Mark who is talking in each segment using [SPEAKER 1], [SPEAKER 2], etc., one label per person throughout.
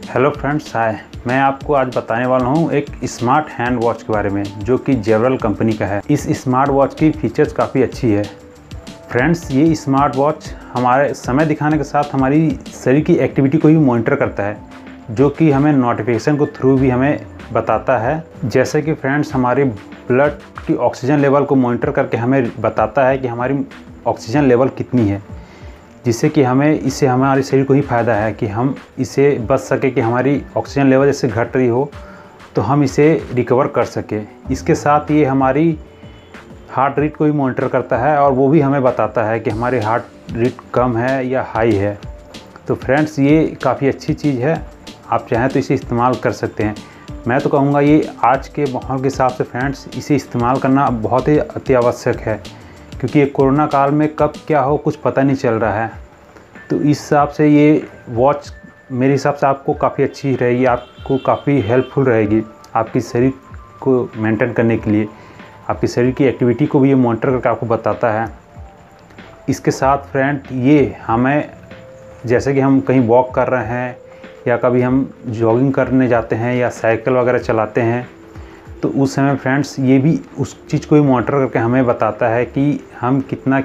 [SPEAKER 1] Hello friends, हाय। मैं आपको आज बताने वाला हूँ एक स्मार्ट हैंड वॉच के बारे में जो कि जेवरल कंपनी का है। इस स्मार्ट वॉच की फीचर्स काफ़ी अच्छी है। फ्रेंड्स, ये स्मार्ट वॉच हमारे समय दिखाने के साथ हमारी शरीर की एक्टिविटी को भी मॉनिटर करता है, जो कि हमें नोटिफिकेशन के थ्रू भी हमें बताता है। जैसे कि फ्रेंड्स, हमारे ब्लड की ऑक्सीजन लेवल को मॉनिटर करके हमें बताता है कि हमारी ऑक्सीजन लेवल कितनी है, जिससे कि इससे हमारे शरीर को ही फ़ायदा है कि हम इसे बच सके कि हमारी ऑक्सीजन लेवल जैसे घट रही हो तो हम इसे रिकवर कर सके। इसके साथ ये हमारी हार्ट रेट को भी मॉनिटर करता है और वो भी हमें बताता है कि हमारी हार्ट रेट कम है या हाई है। तो फ्रेंड्स, ये काफ़ी अच्छी चीज़ है। आप चाहें तो इसे इस्तेमाल कर सकते हैं। मैं तो कहूँगा ये आज के माहौल के हिसाब से फ्रेंड्स इसे इस्तेमाल करना बहुत ही अति आवश्यक है, क्योंकि ये कोरोना काल में कब क्या हो कुछ पता नहीं चल रहा है। तो इस हिसाब से ये वॉच मेरे हिसाब से आपको काफ़ी अच्छी रहेगी, आपको काफ़ी हेल्पफुल रहेगी आपकी शरीर को मेंटेन करने के लिए। आपकी शरीर की एक्टिविटी को भी ये मॉनिटर करके आपको बताता है। इसके साथ फ्रेंड, ये हमें जैसे कि हम कहीं वॉक कर रहे हैं या कभी हम जॉगिंग करने जाते हैं या साइकिल वगैरह चलाते हैं, तो उस समय फ्रेंड्स ये भी उस चीज़ को ही मॉनिटर करके हमें बताता है कि हम कितना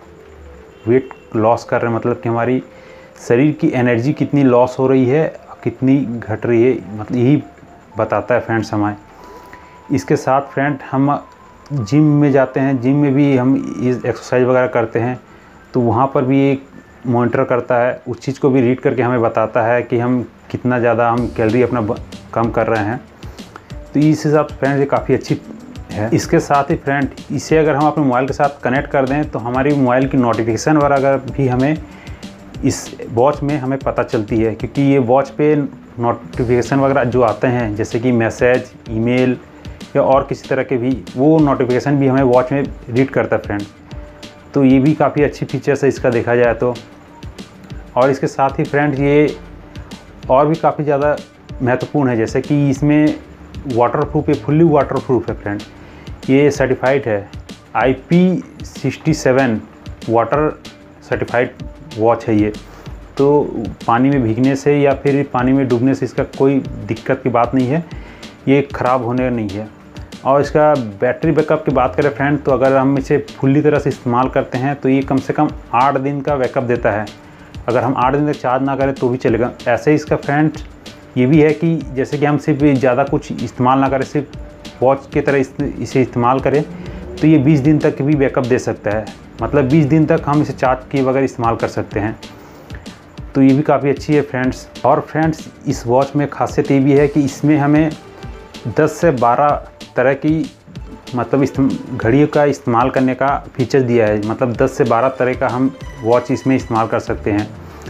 [SPEAKER 1] वेट लॉस कर रहे हैं, मतलब कि हमारी शरीर की एनर्जी कितनी लॉस हो रही है, कितनी घट रही है, मतलब यही बताता है फ्रेंड्स हमें। इसके साथ फ्रेंड, हम जिम में जाते हैं, जिम में भी हम एक्सरसाइज वगैरह करते हैं, तो वहाँ पर भी एक मॉनिटर करता है, उस चीज़ को भी रीड करके हमें बताता है कि हम कितना ज़्यादा हम कैलोरी अपना कम कर रहे हैं। तो इस हिसाब से फ्रेंड्स ये काफ़ी अच्छी है। इसके साथ ही फ्रेंड, इसे अगर हम अपने मोबाइल के साथ कनेक्ट कर दें तो हमारी मोबाइल की नोटिफिकेशन वगैरह भी हमें इस वॉच में हमें पता चलती है, क्योंकि ये वॉच पे नोटिफिकेशन वगैरह जो आते हैं जैसे कि मैसेज, ईमेल या और किसी तरह के भी, वो नोटिफिकेशन भी हमें वॉच में रीड करता है फ्रेंड। तो ये भी काफ़ी अच्छी फीचर्स है इसका देखा जाए तो। और इसके साथ ही फ्रेंड, ये और भी काफ़ी ज़्यादा महत्वपूर्ण है, जैसे कि इसमें वाटरप्रूफ है, फुल्ली वाटरप्रूफ है फ्रेंड। ये सर्टिफाइड है, IP67 वाटर सर्टिफाइड वॉच है ये। तो पानी में भीगने से या फिर पानी में डूबने से इसका कोई दिक्कत की बात नहीं है, ये ख़राब होने नहीं है। और इसका बैटरी बैकअप की बात करें फ्रेंड, तो अगर हम इसे फुल्ली तरह से इस्तेमाल करते हैं तो ये कम से कम 8 दिन का बैकअप देता है। अगर हम 8 दिन तक चार्ज ना करें तो भी चलेगा। ऐसे ही इसका फ्रेंड ये भी है कि जैसे कि हम सिर्फ ज़्यादा कुछ इस्तेमाल ना करें, सिर्फ वॉच की तरह इसे इस्तेमाल करें, तो ये 20 दिन तक भी बैकअप दे सकता है। मतलब 20 दिन तक हम इसे चार्ज किए बगैर इस्तेमाल कर सकते हैं। तो ये भी काफ़ी अच्छी है फ्रेंड्स। और फ्रेंड्स, इस वॉच में खासियत ये भी है कि इसमें हमें 10 से 12 तरह की मतलब घड़ियों का इस्तेमाल करने का फीचर दिया है। मतलब 10 से 12 तरह का हम वॉच इसमें इस्तेमाल कर सकते हैं।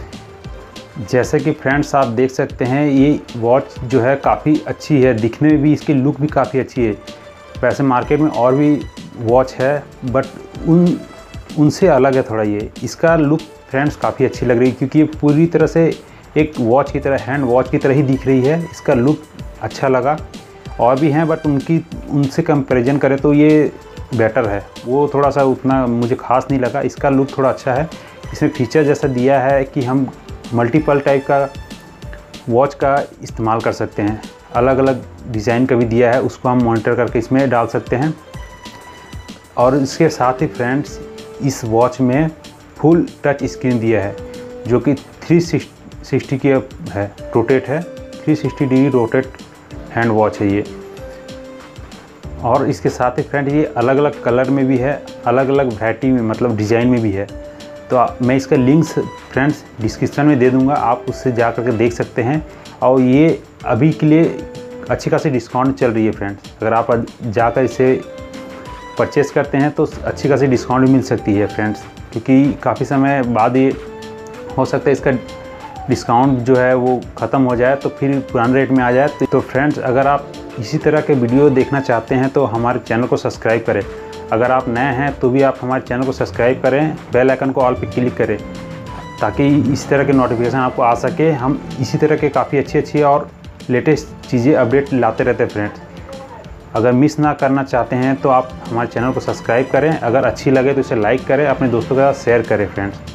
[SPEAKER 1] जैसे कि फ्रेंड्स आप देख सकते हैं, ये वॉच जो है काफ़ी अच्छी है, दिखने में भी इसकी लुक भी काफ़ी अच्छी है। वैसे मार्केट में और भी वॉच है, बट उनसे अलग है थोड़ा ये। इसका लुक फ्रेंड्स काफ़ी अच्छी लग रही है, क्योंकि ये पूरी तरह से एक वॉच की तरह, हैंड वॉच की तरह ही दिख रही है। इसका लुक अच्छा लगा। और भी हैं, बट उनसे कंपेरिजन करें तो ये बेटर है। वो थोड़ा सा उतना मुझे खास नहीं लगा। इसका लुक थोड़ा अच्छा है। इसमें फीचर जैसा दिया है कि हम मल्टीपल टाइप का वॉच का इस्तेमाल कर सकते हैं, अलग अलग डिज़ाइन का भी दिया है, उसको हम मॉनिटर करके इसमें डाल सकते हैं। और इसके साथ ही फ्रेंड्स, इस वॉच में फुल टच स्क्रीन दिया है, जो कि 360 की है, रोटेट है, 360 डिग्री रोटेट हैंड वॉच है ये। और इसके साथ ही फ्रेंड, ये अलग अलग कलर में भी है, अलग अलग वैरायटी में, मतलब डिज़ाइन में भी है। तो मैं इसका लिंक्स फ्रेंड्स डिस्क्रिप्शन में दे दूंगा, आप उससे जा करके देख सकते हैं। और ये अभी के लिए अच्छी खासी डिस्काउंट चल रही है फ्रेंड्स। अगर आप जाकर इसे परचेस करते हैं तो अच्छी खासी डिस्काउंट भी मिल सकती है फ्रेंड्स, क्योंकि काफ़ी समय बाद ये हो सकता है इसका डिस्काउंट जो है वो ख़त्म हो जाए, तो फिर पुराने रेट में आ जाए। तो फ्रेंड्स, अगर आप इसी तरह के वीडियो देखना चाहते हैं तो हमारे चैनल को सब्सक्राइब करें। अगर आप नए हैं तो भी आप हमारे चैनल को सब्सक्राइब करें, बेल आइकन को ऑल पे क्लिक करें, ताकि इस तरह के नोटिफिकेशन आपको आ सके। हम इसी तरह के काफ़ी अच्छी और लेटेस्ट चीज़ें अपडेट लाते रहते हैं फ्रेंड्स। अगर मिस ना करना चाहते हैं तो आप हमारे चैनल को सब्सक्राइब करें। अगर अच्छी लगे तो इसे लाइक करें, अपने दोस्तों के साथ शेयर करें फ्रेंड्स।